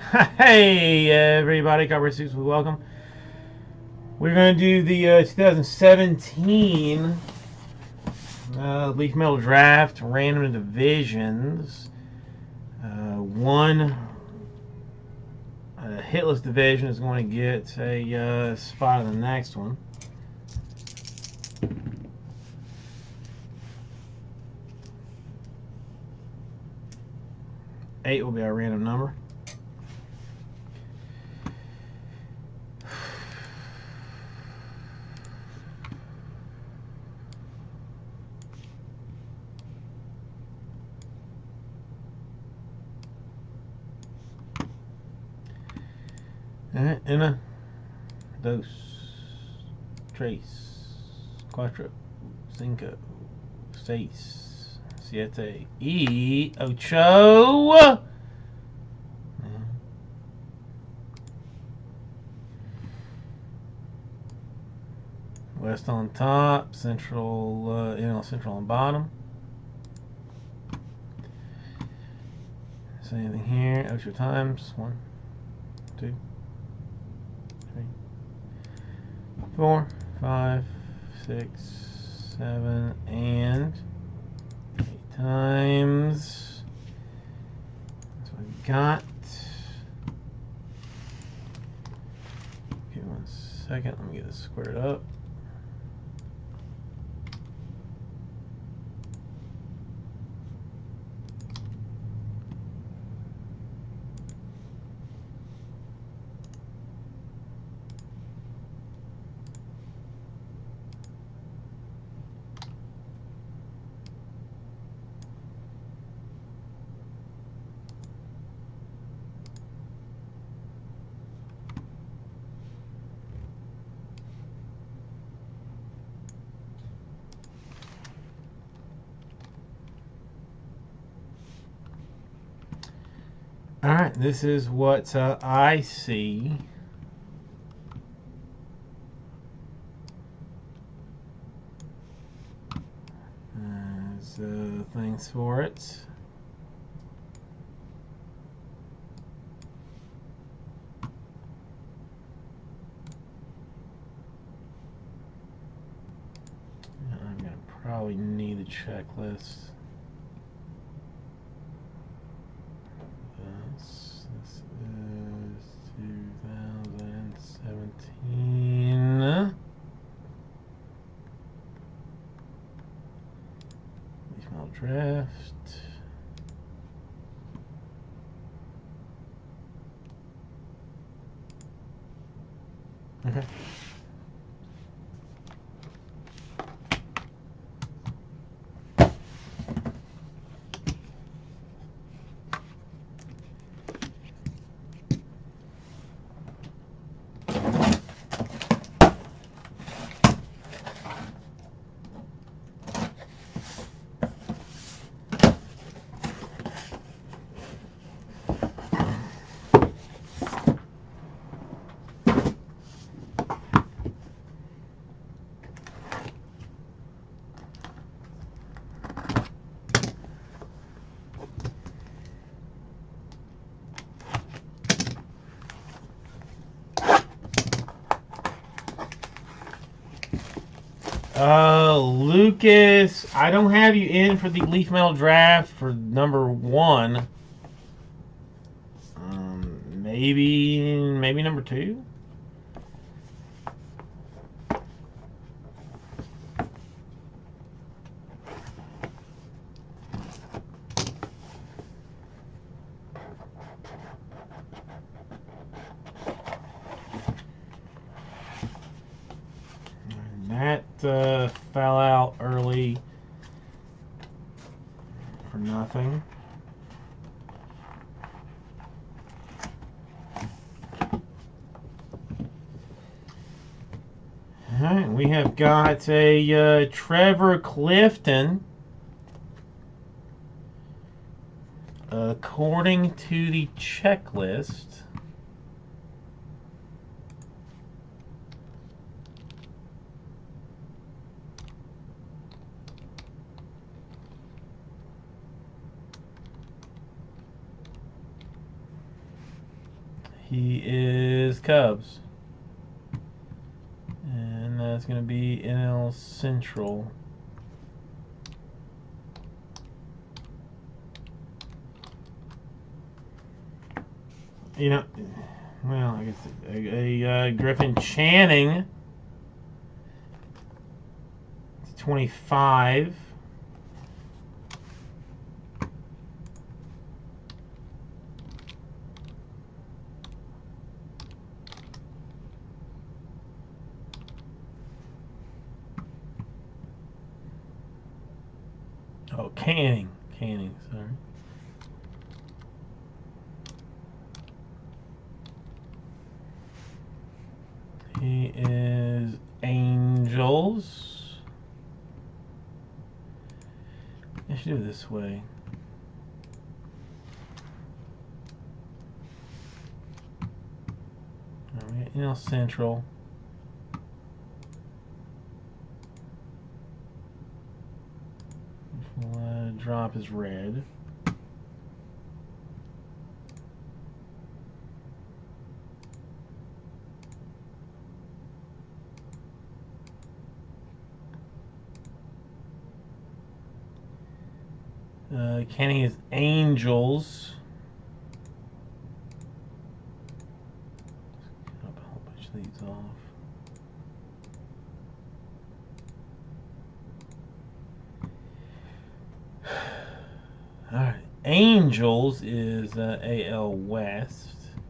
Hey everybody, Copper Suits, welcome. We're going to do the 2017 Leaf Metal Draft Random Divisions. One hitless division is going to get a spot in the next one. Eight will be our random number. Una, dos, tres, cuatro, cinco, seis, siete, y ocho. West on top, central, central on bottom. Same thing here. Ocho times. 1, 2, 3, 4, 5, 6, 7, and 8 times. That's what we got. Okay, 1 second. Let me get this squared up. Alright, this is what I see. There's things for it. I'm going to probably need a checklist. This is 2017. Leaf Metal Draft. Okay. Lucas, I don't have you in for the Leaf Metal Draft for number 1. Maybe number 2. That fell out early for nothing. Alright, we have got a Trevor Clifton. According to the checklist, He is Cubs. And that's going to be NL Central. You know, well, I guess a Griffin Channing. 25. Oh, Canning, sorry. He is Angels. I should do it this way. Alright, NL Central. Drop is red. Canning is Angels. Cut a whole bunch of these off. Alright, Angels is AL West.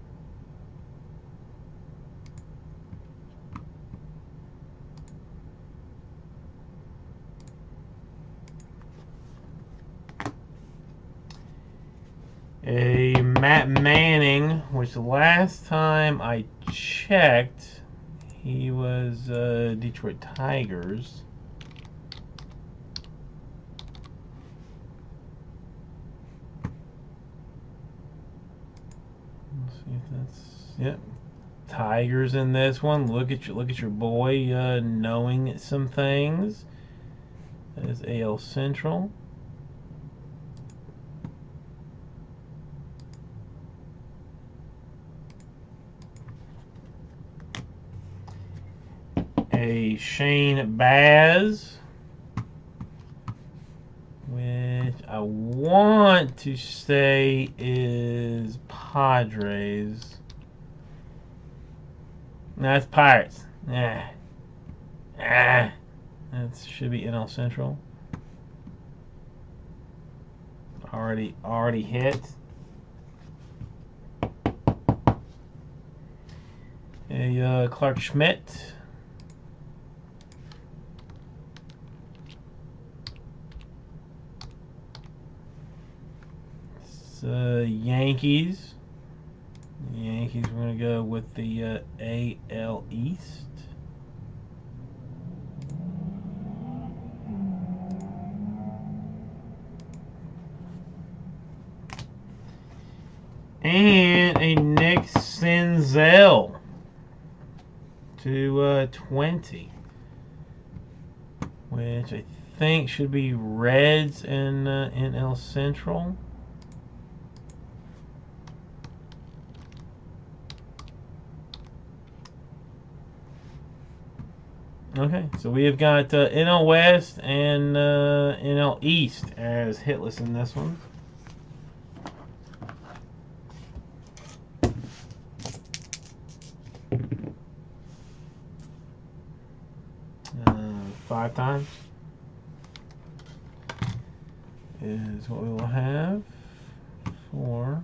A Matt Manning, which the last time I checked, he was Detroit Tigers. Let's see if that's, yep, Tigers in this one. Look at your boy knowing some things. That is AL Central. A Shane Baz, which I want to say is Padres. No, it's Pirates. That should be NL Central. Already hit. A Clark Schmidt. It's Yankees. Yankees, we're going to go with the AL East. And a Nick Senzel to 20, which I think should be Reds in NL Central. Okay, so we have got NL West and NL East as hitless in this one. Five times is what we will have for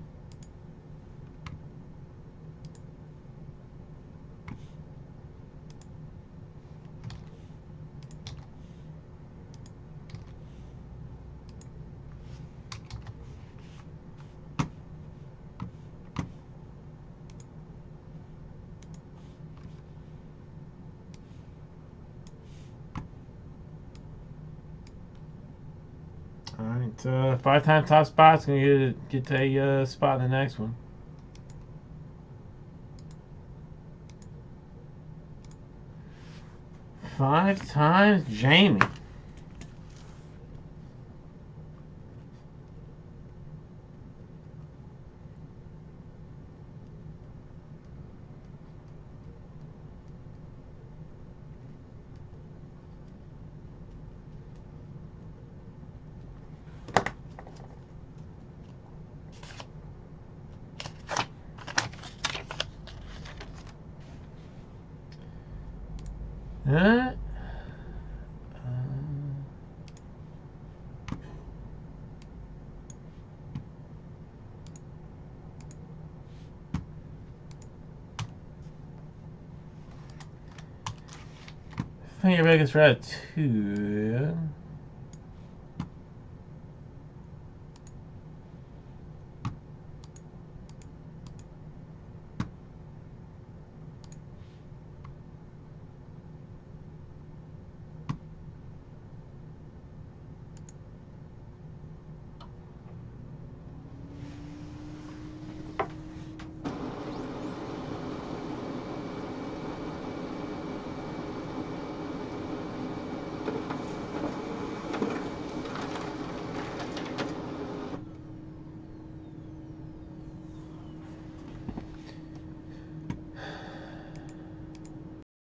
Alright, 5-time top spot's gonna get a spot in the next one. Five times Jamie. Huh? Finger back is Ratatouille.